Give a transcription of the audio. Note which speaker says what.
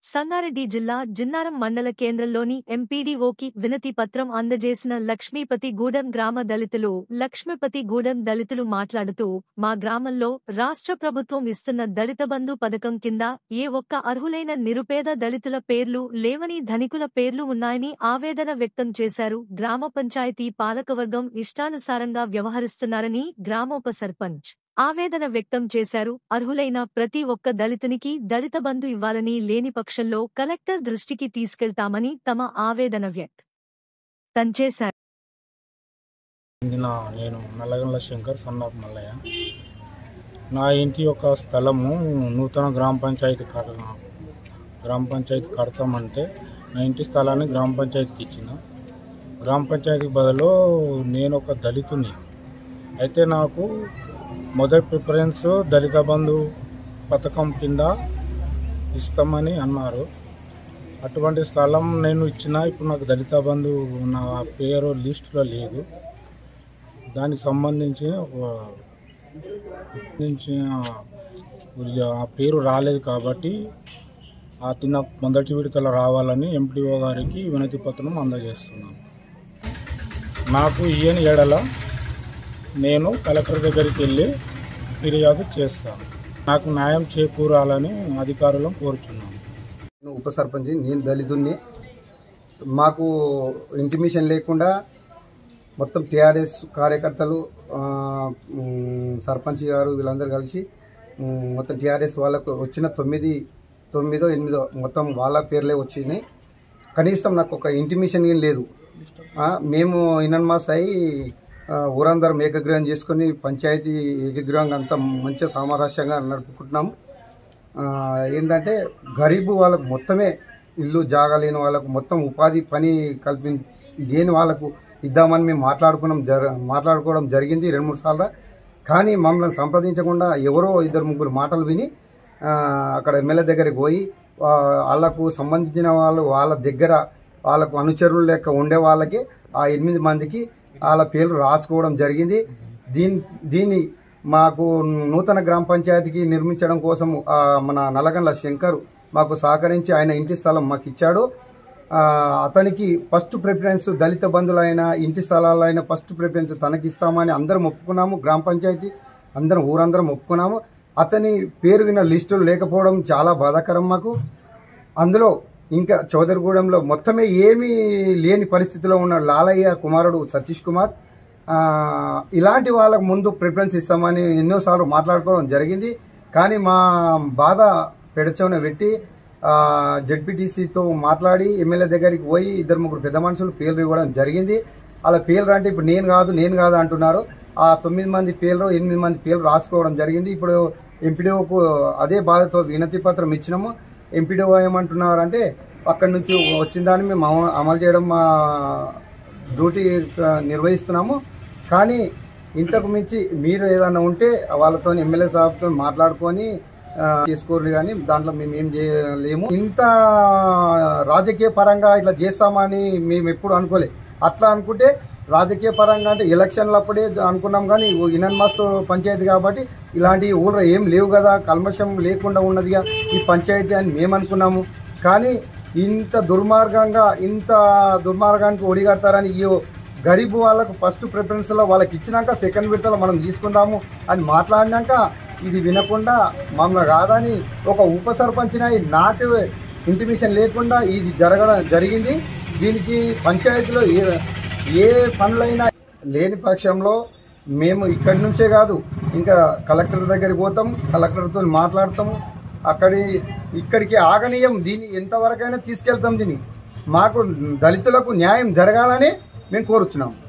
Speaker 1: సంగారెడ్డి జిల్లా జిన్నారం మండల కేంద్రంలోని ఎంపీడీఓకి వినతి పత్రం అందజేసిన లక్ష్మీపతిగూడెం గ్రామ దళితులు. లక్ష్మీపతిగూడెం దళితులు మాట్లాడుతూ, మా గ్రామంలో రాష్ట్ర ప్రభుత్వం ఇస్తున్న దళిత బంధు పథకం కింద ఏ ఒక్క అర్హులైన నిరుపేద దళితుల పేర్లు లేవని, ధనికుల పేర్లు ఉన్నాయని ఆవేదన వ్యక్తం చేశారు. గ్రామ పంచాయతీ పాలకవర్గం ఇష్టానుసారంగా వ్యవహరిస్తున్నారని గ్రామోప సర్పంచ్ ఆవేదన వ్యక్తం చేశారు. అర్హులైన ప్రతి ఒక్క దళితునికి దళిత బంధు ఇవ్వాలని, లేని పక్షంలో కలెక్టర్ దృష్టికి తీసుకెళ్తామని తమ ఆవేదన వ్యక్తం చేశారు.
Speaker 2: నేను నల్లగండ్ల శంకర్ సన్నాఫ్ మల్లయ్య. నా ఇంటి యొక్క స్థలము నూతన గ్రామ పంచాయతీ కడతామంటే నా ఇంటి స్థలాన్ని గ్రామ పంచాయతీకి ఇచ్చిన. గ్రామ పంచాయతీకి బదులు నేను ఒక దళితుని అయితే నాకు మొదటి ప్రిఫరెన్స్ దళిత బంధు పథకం కింద ఇస్తామని అన్నారు. అటువంటి స్థలం నేను ఇచ్చిన. ఇప్పుడు నాకు దళిత బంధు నా పేరు లిస్టులో లేదు. దానికి సంబంధించి ఆ పేరు రాలేదు కాబట్టి ఆ మొదటి విడతలో రావాలని ఎంపీడీఓ గారికి వినతి పత్రం అందజేస్తున్నాను. నాకు ఈయన ఏడల నేను కలెక్టర్ దగ్గరికి వెళ్ళి ఫిర్యాదు చేస్తాను. నాకు న్యాయం చేకూరాలని అధికారులను కోరుచున్నాను.
Speaker 3: ఉప సర్పంచ్, నేను దళితుడిని. మాకు ఇంటిమేషన్ లేకుండా మొత్తం టీఆర్ఎస్ కార్యకర్తలు, సర్పంచ్ గారు వీళ్ళందరూ కలిసి మొత్తం టీఆర్ఎస్ వాళ్ళకు వచ్చిన 9 మొత్తం వాళ్ళ పేర్లే వచ్చినాయి. కనీసం నాకు ఒక ఇంటిమేషన్ ఏం లేదు. మేము ఇనన్మాస్ అయి ఊరందరం ఏకగ్రహం చేసుకొని పంచాయతీ ఏకగ్రహంగా అంతా మంచిగా సామరస్యంగా నడుపుకుంటున్నాము. ఏంటంటే గరీబు వాళ్ళకు మొత్తమే ఇల్లు జాగా లేని వాళ్ళకు మొత్తం ఉపాధి పని లేని వాళ్ళకు ఇద్దామని మేము మాట్లాడుకోవడం జరిగింది 2-3 సార్లు. కానీ మమ్మల్ని సంప్రదించకుండా ఎవరో 2-3 మాటలు విని అక్కడ ఎమ్మెల్యే దగ్గరికి పోయి వాళ్ళకు సంబంధించిన వాళ్ళ దగ్గర వాళ్ళకు అనుచరులు లెక్క ఉండే వాళ్ళకి ఆ 8 మందికి వాళ్ళ పేర్లు రాసుకోవడం జరిగింది. దీన్ని మాకు నూతన గ్రామ పంచాయతీకి నిర్మించడం కోసం మన నల్లగండ్ల శంకర్ మాకు సహకరించి ఆయన ఇంటి స్థలం మాకు ఇచ్చాడు. అతనికి ఫస్ట్ ప్రిఫరెన్స్ దళిత బంధువులైన ఇంటి స్థలాలైన ఫస్ట్ ప్రిఫరెన్స్ తనకిస్తామని అందరం ఒప్పుకున్నాము. గ్రామ పంచాయతీ ఊరందరం ఒప్పుకున్నాము. అతని పేరు విన్న లిస్టులు లేకపోవడం చాలా బాధాకరం మాకు. అందులో ఇంకా చౌదరిగూడెంలో మొత్తమే ఏమీ లేని పరిస్థితిలో ఉన్న లాలయ్య కుమారుడు సతీష్ కుమార్, ఇలాంటి వాళ్ళకు ముందు ప్రిఫరెన్స్ ఇస్తామని ఎన్నోసార్లు మాట్లాడుకోవడం జరిగింది. కానీ మా బాధ పెడచవున పెట్టి జెడ్పీటీసీతో మాట్లాడి ఎమ్మెల్యే దగ్గరికి పోయి 2-3 పెద్ద మనుషులు పేర్లు ఇవ్వడం జరిగింది. అలా పేర్లు అంటే ఇప్పుడు నేను కాదు అంటున్నారు. ఆ 9 మంది పేర్లు 8 మంది పేర్లు రాసుకోవడం జరిగింది. ఇప్పుడు ఎంపీడీఓకు అదే బాధతో వినతి పత్రం ఇచ్చినాము. ఎంపీడీఓ ఏమంటున్నారంటే అక్కడి నుంచి వచ్చిన దాన్ని మేము అమలు చేయడం మా డ్యూటీ నిర్వహిస్తున్నాము. కానీ ఇంతకు మించి మీరు ఏదైనా ఉంటే వాళ్ళతో ఎమ్మెల్యే సాబ్తో మాట్లాడుకొని చేసుకోరు. కానీ దాంట్లో మేము ఏం చేయలేము. ఇంత రాజకీయ పరంగా ఇట్లా చేస్తామని మేము ఎప్పుడు అనుకోలేదు. అట్లా అనుకుంటే రాజకీయ పరంగా అంటే ఎలక్షన్లప్పుడే అనుకున్నాం. కానీ ఇనన్మాస్ పంచాయతీ కాబట్టి ఇలాంటి ఊళ్ళో ఏం లేవు కదా, కల్మషం లేకుండా ఉన్నదిగా ఈ పంచాయతీ అని మేము అనుకున్నాము. కానీ ఇంత దుర్మార్గానికి ఒడిగడతారని ఈ గరీబు వాళ్ళకు ఫస్ట్ ప్రిఫరెన్స్లో వాళ్ళకి ఇచ్చినాక సెకండ్ విడతలో మనం తీసుకుందాము అని మాట్లాడినాక ఇది వినకుండా మమ్మల్ని కాదని ఒక ఉప సర్పంచ్ని నాకు ఇంటిమేషన్ లేకుండా ఇది జరిగింది. దీనికి పంచాయతీలో ఏ పనులైనా లేని పక్షంలో మేము ఇక్కడి నుంచే కాదు ఇంకా కలెక్టర్ దగ్గరికి పోతాం, కలెక్టర్తో మాట్లాడతాము. ఇక్కడికి ఆగనీయం. దీన్ని ఎంతవరకైనా తీసుకెళ్తాం. దీన్ని మాకు దళితులకు న్యాయం జరగాలని మేము కోరుచున్నాము.